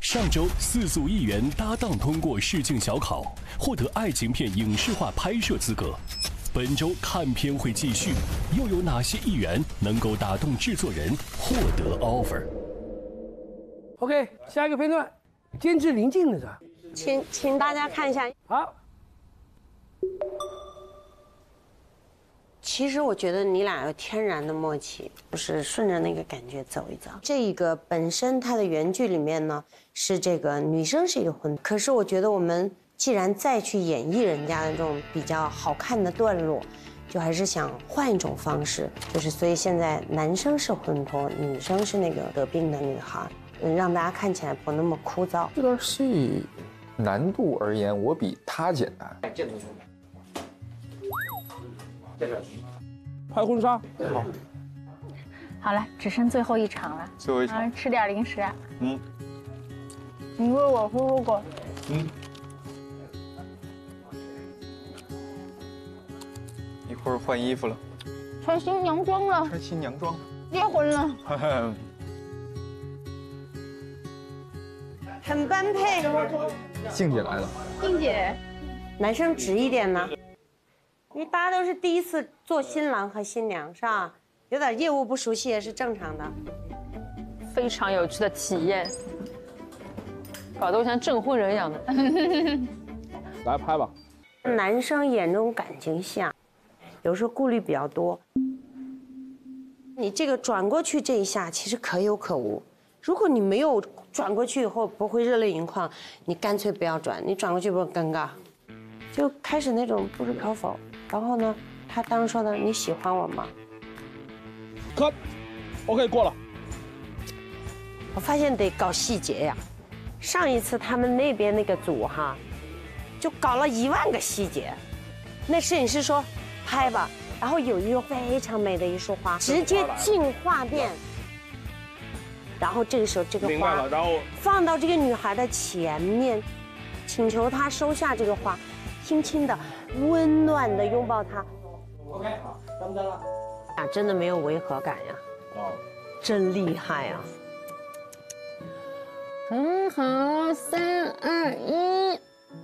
上周4组艺员搭档通过试镜小考，获得爱情片影视化拍摄资格。本周看片会继续，又有哪些艺员能够打动制作人获得 offer？OK， 下一个片段，监制林静的是吧？ 请大家看一下。 好。 其实我觉得你俩有天然的默契，就是顺着那个感觉走一走。这个本身它的原剧里面呢是这个女生是一个混，可是我觉得我们既然再去演绎人家的这种比较好看的段落，就还是想换一种方式，就是所以现在男生是混脱，女生是那个得病的女孩，让大家看起来不那么枯燥。 这段戏难度而言，我比他简单。 拍婚纱。 好。 好了，只剩最后一场了。 最后一场， 吃点零食。 嗯。 你喂我胡萝卜。 嗯。一会儿换衣服了。 穿新娘装了。 穿新娘装。 结婚了。 很般配。 静姐来了。 静姐。 男生直一点呢。因为大家都是第一次做新郎和新娘，是吧？有点业务不熟悉也是正常的。 非常有趣的体验，搞得我像证婚人一样的。 来拍吧。 男生演这种感情戏啊，有时候顾虑比较多。你这个转过去这一下其实可有可无，如果你没有转过去以后不会热泪盈眶，你干脆不要转，你转过去不是尴尬？就开始那种不置可否。然后呢，他当时说的你喜欢我吗？ cut OK 过了。 我发现得搞细节呀。上一次他们那边那个组哈，就搞了10000个细节。那摄影师说拍吧，然后有一个非常美的一束花，直接进画面。然后这个时候这个花然后放到这个女孩的前面，请求她收下这个花。轻轻的、温暖的拥抱他。 OK， 好，张灯了。 啊，真的没有违和感呀。哦，真厉害呀。 很好，3、2、1。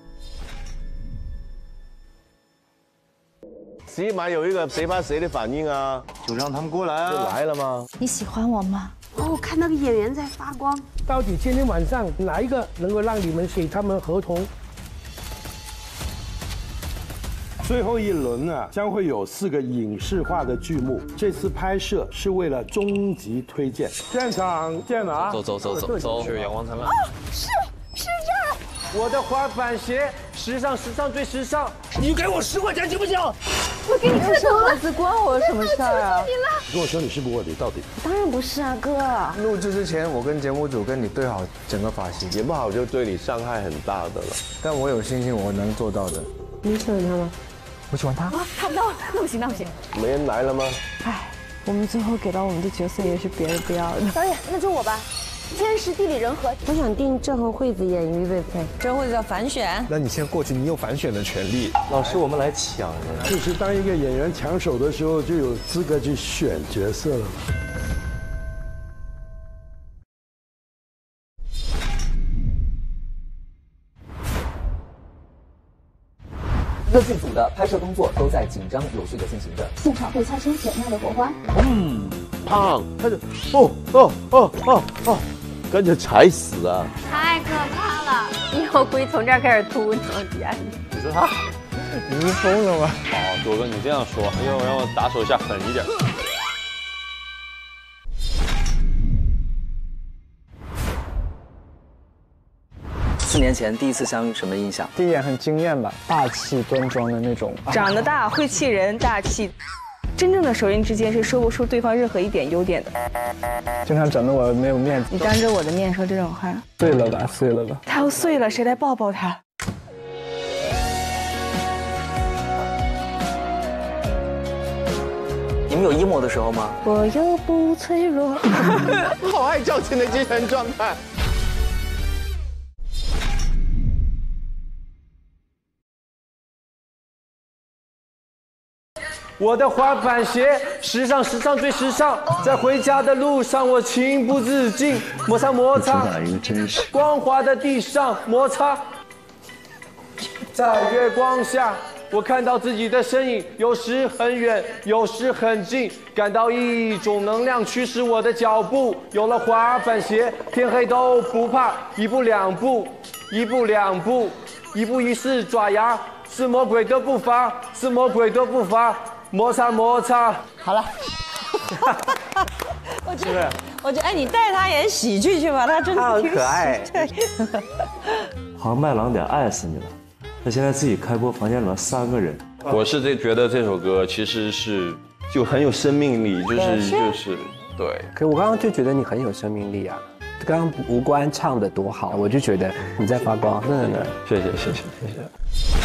起码有一个谁怕谁的反应啊， 就让他们过来啊。 就来了吗？ 你喜欢我吗？ 哦，我看那个演员在发光。 到底今天晚上哪一个能够让你们给他们合同？ 最后一轮呢，将会有4个影视化的剧目。这次拍摄是为了终极推荐。现场见了啊！ 走，去阳光灿烂。 哦，是这儿。 我的滑板鞋，时尚最时尚。 你给我10块钱行不行？ 我给你看到了。 这关我什么事儿啊？ 你跟我说你是不是卧底到底？ 当然不是啊，哥。 录制之前，我跟节目组跟你对好整个发型， 演不好就对你伤害很大的了。 但我有信心我能做到的。 你喜欢他吗？ 我喜欢他。 啊，看不到，那不行。 没人来了吗？ 唉，我们最后给到我们的角色也是别人不要的。 导演，那就我吧。天时地利人和， 我想定郑和惠子演于贝佩。 郑惠子要反选， 那你先过去，你有反选的权利。 老师，我们来抢人。 就是当一个演员抢手的时候，就有资格去选角色了。 各剧组的拍摄工作都在紧张有序地进行着， 现场会擦出甜妙的火花。 胖，他就跟着踩死啊！ 太可怕了！以后故意从这儿开始吐，你往底下去。 你说他，你是疯了吗？好，朵哥你这样说，让我打手下狠一点。 4年前第一次相遇，什么印象？ 第一眼很惊艳吧，大气端庄的那种。 长得大会气人，大气。真正的熟人之间是说不出对方任何一点优点的。 经常整得我没有面子。 你当着我的面说这种话， 碎了吧，碎了吧。 他要碎了，谁来抱抱他？ 你们有 emo 的时候吗？ 我又不脆弱。 好爱较真的精神状态。 我的滑板鞋，时尚时尚最时尚。在回家的路上，我情不自禁摩擦摩擦，光滑的地上摩擦。在月光下，我看到自己的身影，有时很远，有时很近，感到一种能量驱使我的脚步。有了滑板鞋，天黑都不怕，一步两步，一步两步，一步一式爪牙，是魔鬼的步伐，是魔鬼的步伐，摩擦摩擦。 好了。我觉得，哎，你带他演喜剧去吧，他真的他很可爱。 对。 黄麦郎得爱死你了。他现在自己开播房间里面3个人。 我是觉得这首歌其实是就很有生命力，就是对。 可我刚刚就觉得你很有生命力啊！刚刚无关唱的多好，我就觉得你在发光，真的。 谢谢。